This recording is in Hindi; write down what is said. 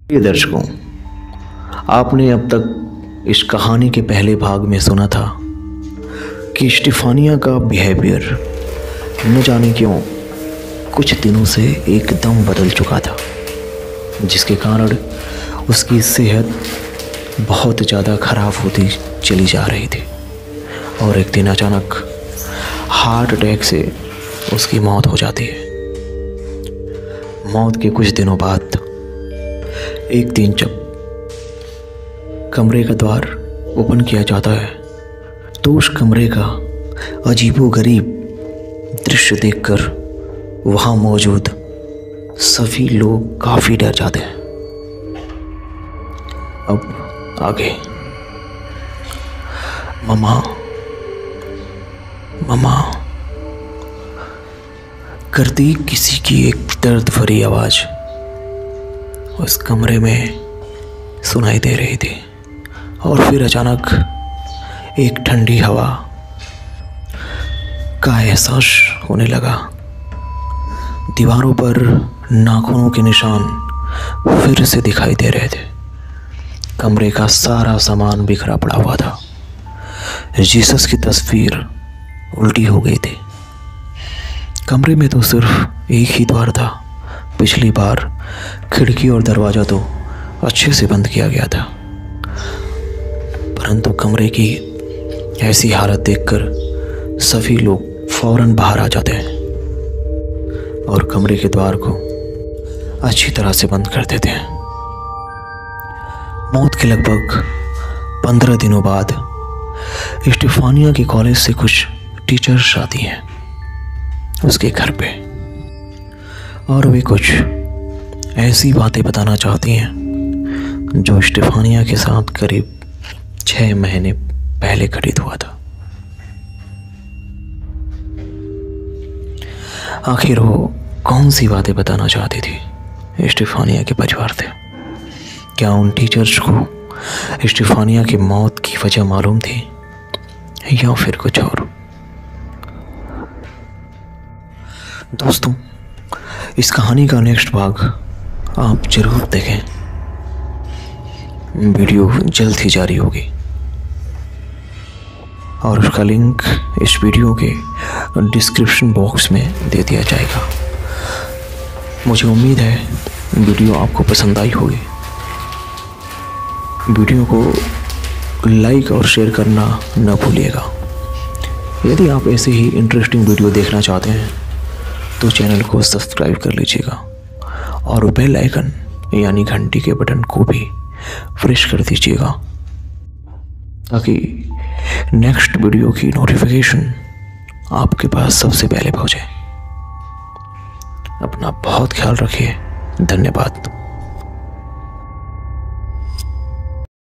प्रिय दर्शकों, आपने अब तक इस कहानी के पहले भाग में सुना था कि स्टीफानिया का बिहेवियर न जाने क्यों कुछ दिनों से एकदम बदल चुका था, जिसके कारण उसकी सेहत बहुत ज़्यादा ख़राब होती चली जा रही थी और एक दिन अचानक हार्ट अटैक से उसकी मौत हो जाती है। मौत के कुछ दिनों बाद एक दिन जब कमरे का द्वार ओपन किया जाता है तो उस कमरे का अजीबोगरीब दृश्य देखकर वहाँ मौजूद सभी लोग काफ़ी डर जाते हैं। अब आगे ममा करती किसी की एक दर्द भरी आवाज़ उस कमरे में सुनाई दे रही थी और फिर अचानक एक ठंडी हवा का एहसास होने लगा। दीवारों पर नाखूनों के निशान फिर से दिखाई दे रहे थे। कमरे का सारा सामान बिखरा पड़ा हुआ था। जीसस की तस्वीर उल्टी हो गई थी। कमरे में तो सिर्फ एक ही द्वार था। पिछली बार खिड़की और दरवाज़ा तो अच्छे से बंद किया गया था, परंतु कमरे की ऐसी हालत देखकर सभी लोग फौरन बाहर आ जाते हैं और कमरे के द्वार को अच्छी तरह से बंद कर देते हैं। मौत के लगभग 15 दिनों बाद स्टीफानिया के कॉलेज से कुछ टीचर्स आती हैं उसके घर पे और वे कुछ ऐसी बातें बताना चाहती हैं जो स्टीफानिया के साथ करीब 6 महीने पहले घटित हुआ था। आखिर वो कौन सी बातें बताना चाहती थी स्टीफानिया के परिवार से? क्या उन टीचर्स को स्टीफानिया की मौत की वजह मालूम थी या फिर कुछ और? दोस्तों, इस कहानी का नेक्स्ट भाग आप जरूर देखें। वीडियो जल्द ही जारी होगी और उसका लिंक इस वीडियो के डिस्क्रिप्शन बॉक्स में दे दिया जाएगा। मुझे उम्मीद है वीडियो आपको पसंद आई होगी। वीडियो को लाइक और शेयर करना न भूलिएगा। यदि आप ऐसे ही इंटरेस्टिंग वीडियो देखना चाहते हैं तो चैनल को सब्सक्राइब कर लीजिएगा और बेल आइकन यानी घंटी के बटन को भी प्रेस कर दीजिएगा ताकि नेक्स्ट वीडियो की नोटिफिकेशन आपके पास सबसे पहले पहुंचे। अपना बहुत ख्याल रखिए। धन्यवाद।